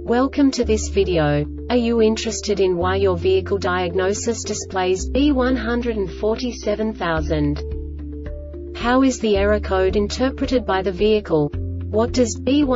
Welcome to this video. Are you interested in why your vehicle diagnosis displays B147000? How is the error code interpreted by the vehicle? What does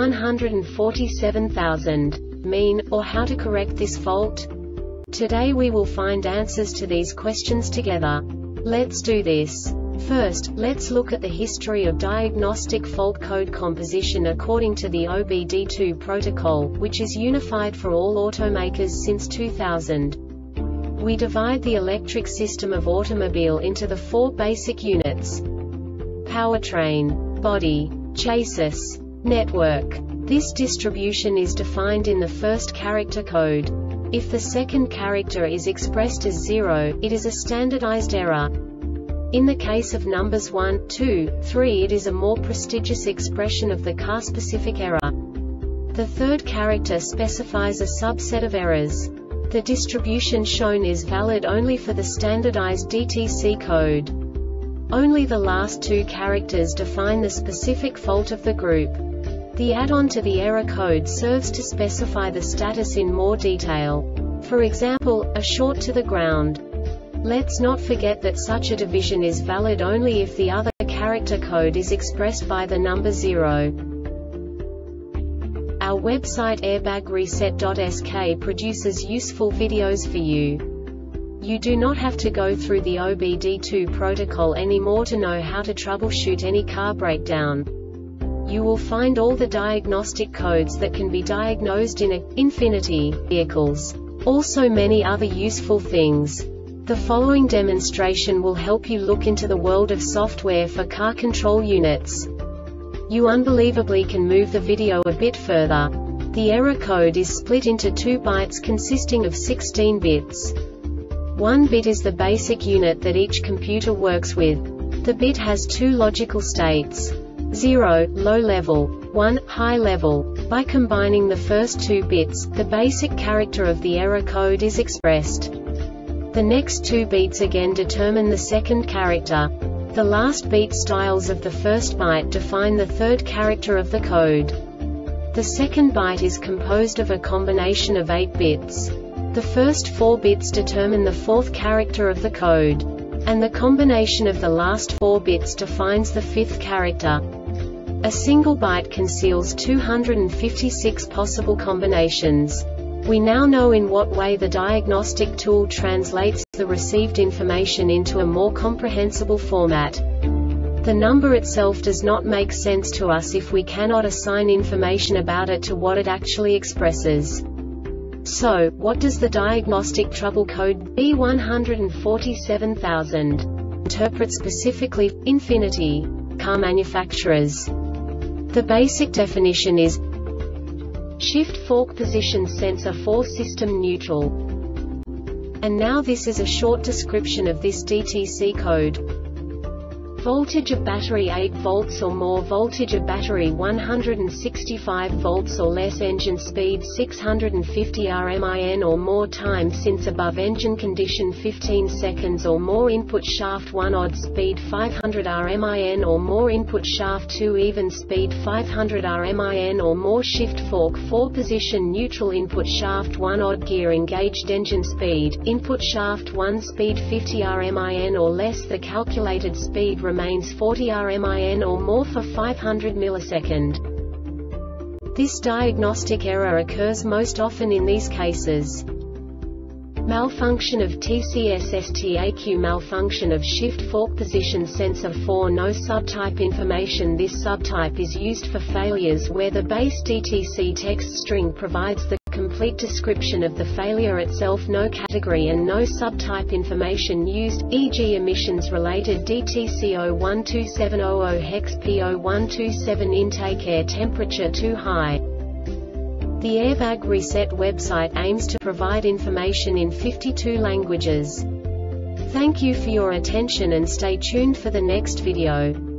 B147000 mean, or how to correct this fault? Today we will find answers to these questions together. Let's do this. First, let's look at the history of diagnostic fault code composition according to the OBD2 protocol, which is unified for all automakers since 2000. We divide the electric system of automobile into the four basic units: powertrain, body, chassis, network. This distribution is defined in the first character code. If the second character is expressed as 0, it is a standardized error. In the case of numbers 1, 2, 3, it is a more prestigious expression of the car-specific error. The third character specifies a subset of errors. The distribution shown is valid only for the standardized DTC code. Only the last two characters define the specific fault of the group. The add-on to the error code serves to specify the status in more detail. For example, a short to the ground. Let's not forget that such a division is valid only if the other character code is expressed by the number 0. Our website airbagreset.sk produces useful videos for you. You do not have to go through the OBD2 protocol anymore to know how to troubleshoot any car breakdown. You will find all the diagnostic codes that can be diagnosed in Infinity vehicles. Also many other useful things. The following demonstration will help you look into the world of software for car control units. You unbelievably can move the video a bit further. The error code is split into 2 bytes consisting of 16 bits. 1 bit is the basic unit that each computer works with. The bit has 2 logical states: 0, low level, 1, high level. By combining the first 2 bits, the basic character of the error code is expressed. The next 2 beats again determine the second character. The last beat styles of the first byte define the third character of the code. The second byte is composed of a combination of 8 bits. The first 4 bits determine the fourth character of the code. And the combination of the last 4 bits defines the fifth character. A single byte conceals 256 possible combinations. We now know in what way the diagnostic tool translates the received information into a more comprehensible format. The number itself does not make sense to us if we cannot assign information about it to what it actually expresses. So, what does the diagnostic trouble code B147000 interpret specifically for Infinity car manufacturers? The basic definition is shift fork position sensor for system neutral. And now this is a short description of this DTC code. Voltage of battery 8 volts or more, voltage of battery 165 volts or less, engine speed 650 rmin or more, time since above engine condition 15 seconds or more, input shaft 1 odd, speed 500 rmin or more, input shaft 2 even, speed 500 rmin or more, shift fork 4 position neutral, input shaft 1 odd, gear engaged, engine speed, input shaft 1 speed 50 rmin or less, the calculated speed remains 40 rmin or more for 500 millisecond. This diagnostic error occurs most often in these cases: malfunction of TCS/STAQ, malfunction of shift fork position sensor. For no subtype information. This subtype is used for failures where the base DTC text string provides the complete description of the failure itself, no category and no subtype information used, e.g. emissions related DTC 012700 hex P0127 intake, air temperature too high. The Airbag Reset website aims to provide information in 52 languages. Thank you for your attention and stay tuned for the next video.